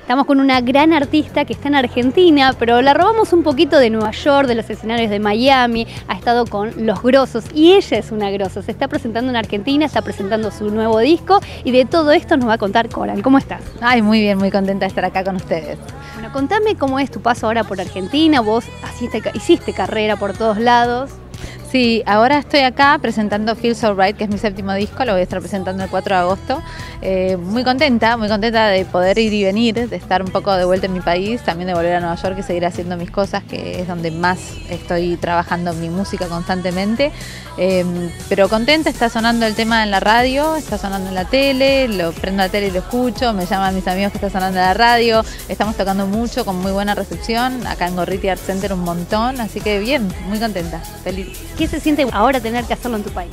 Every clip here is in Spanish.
Estamos con una gran artista que está en Argentina, pero la robamos un poquito de Nueva York, de los escenarios de Miami, ha estado con Los Grosos y ella es una grosa, se está presentando en Argentina, está presentando su nuevo disco y de todo esto nos va a contar Coral. ¿Cómo estás? Ay, muy bien, muy contenta de estar acá con ustedes. Bueno, contame cómo es tu paso ahora por Argentina, vos hiciste carrera por todos lados. Sí, ahora estoy acá presentando Feel So Right, que es mi séptimo disco, lo voy a estar presentando el 4 de agosto. Muy contenta de poder ir y venir, de estar un poco de vuelta en mi país, también de volver a Nueva York y seguir haciendo mis cosas, que es donde más estoy trabajando mi música constantemente. Pero contenta, está sonando el tema en la radio, está sonando en la tele, lo prendo la tele y lo escucho, me llaman mis amigos que está sonando en la radio, estamos tocando mucho, con muy buena recepción, acá en Gorriti Art Center un montón, así que bien, muy contenta, feliz. ¿Qué se siente ahora tener que hacerlo en tu país?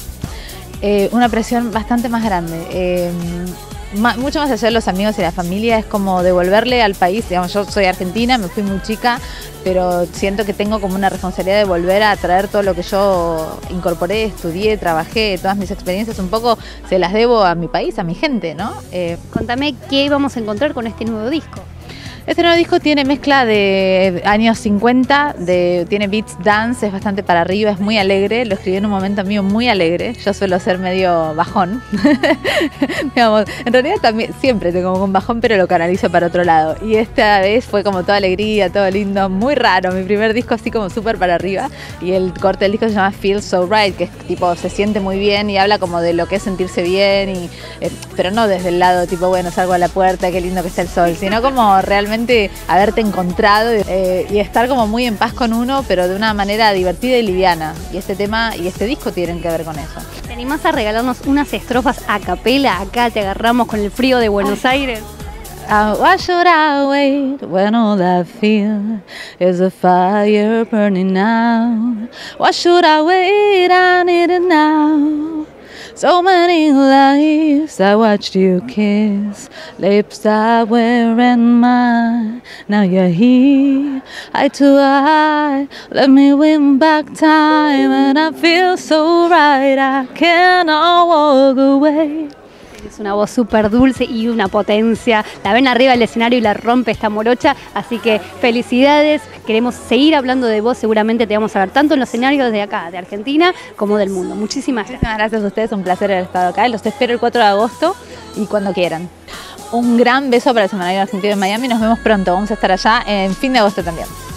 Una presión bastante más grande. Mucho más allá de los amigos y la familia, es como devolverle al país. Digamos, yo soy argentina, me fui muy chica, pero siento que tengo como una responsabilidad de volver a traer todo lo que yo incorporé, estudié, trabajé, todas mis experiencias, un poco se las debo a mi país, a mi gente, ¿no? Contame qué vamos a encontrar con este nuevo disco. Este nuevo disco tiene mezcla de años 50, tiene beats dance, es bastante para arriba, es muy alegre, lo escribí en un momento mío muy alegre, yo suelo ser medio bajón, digamos, en realidad también siempre tengo un bajón, pero lo canalizo para otro lado, y esta vez fue como toda alegría, todo lindo, muy raro, mi primer disco así como súper para arriba, y el corte del disco se llama Feel So Right, que es tipo se siente muy bien y habla como de lo que es sentirse bien, pero no desde el lado tipo bueno salgo a la puerta, qué lindo que está el sol, sino como realmente haberte encontrado y estar como muy en paz con uno, pero de una manera divertida y liviana. Y este tema y este disco tienen que ver con eso. ¿Te animás a regalarnos unas estrofas a capela? Acá te agarramos con el frío de Buenos Aires. Why should I wait when all I feel is a fire burning now? Why should I wait? I need it now. So many lives I watched you kiss, lips that were in mine. Now you're here, eye to eye. Let me win back time, and I feel so right. I cannot walk away. Es una voz súper dulce y una potencia. La ven arriba del escenario y la rompe esta morocha. Así que felicidades. Queremos seguir hablando de vos. Seguramente te vamos a ver tanto en los escenarios de acá, de Argentina, como del mundo. Muchísimas gracias. Muchísimas gracias a ustedes. Un placer haber estado acá. Los espero el 4 de agosto y cuando quieran. Un gran beso para el Semanario Argentino de Miami. Nos vemos pronto. Vamos a estar allá en fin de agosto también.